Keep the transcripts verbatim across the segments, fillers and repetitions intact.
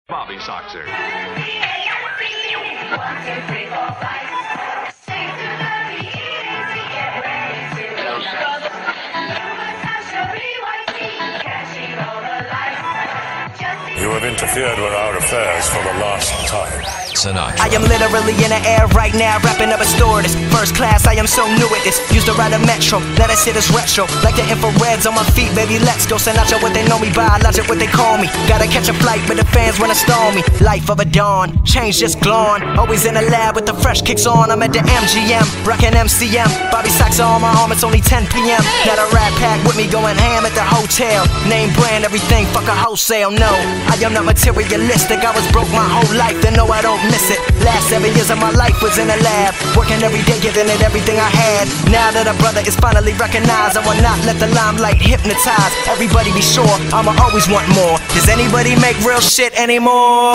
Bobby Soxer. You have interfered with our affairs for the last time. Tonight. I am literally in the air right now, rapping up a stewardess. First class, I am so new at this. Used to ride a metro, let us hit us retro. Like the infrareds on my feet, baby, let's go. Send out what they know me by, logic what they call me. Gotta catch a flight, but the fans wanna stall me. Life of a dawn, change just glowing. Always in the lab with the fresh kicks on. I'm at the M G M, rockin' M C M. Bobby Soxer on my arm, it's only ten P M Not a rat pack with me going ham at the hotel. Name brand, everything, fuck a wholesale, no. I am not materialistic, I was broke my whole life, then no I don't miss it. Last seven years of my life was in the lab, working every day, giving it everything I had. Now that a brother is finally recognized, I will not let the limelight hypnotize. Everybody be sure, I'ma always want more. Does anybody make real shit anymore?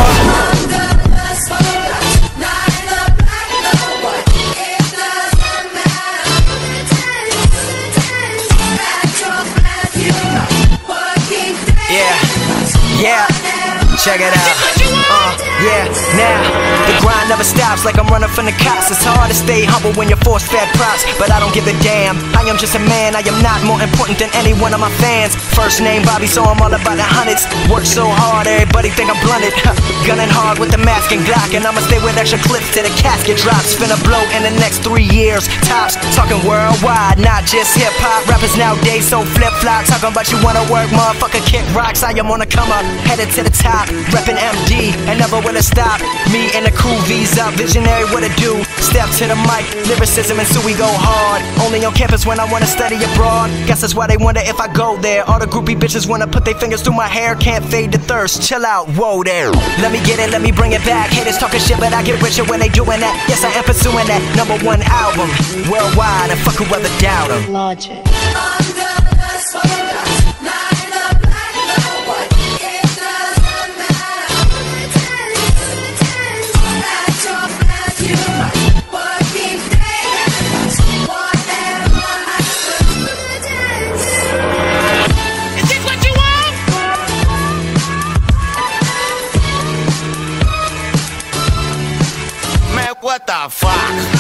Yeah, yeah, check it out. Uh, yeah, now the grind never stops, like I'm running from the cops. It's hard to stay humble when you're force-fed props, but I don't give a damn. I am just a man, I am not more important than any one of my fans. First name Bobby, so I'm all about the hundreds. Work so hard, everybody think I'm blunted. Gunning hard with the mask and Glock, and I'ma stay with extra clips till the casket drops. Finna blow in the next three years, tops. Talking worldwide, not just hip-hop. Rappers nowadays so flip-flop, talking about you wanna work, motherfucker, kick rocks. I am on the come up, headed to the top, reppin' M D, and never will it stop. Me and the crew, Visa, visionary, what it do? Step to the mic, lyricism, and so we go hard. Only on campus when I wanna study abroad. Guess that's why they wonder if I go there. All the groupie bitches wanna put their fingers through my hair. Can't fade the thirst, chill out, whoa there. Let me get it, let me bring it back. Haters talking shit, but I get richer when they doing that. Yes, I am pursuing that number one album worldwide, and fuck whoever doubt 'em. Logic. What the fuck?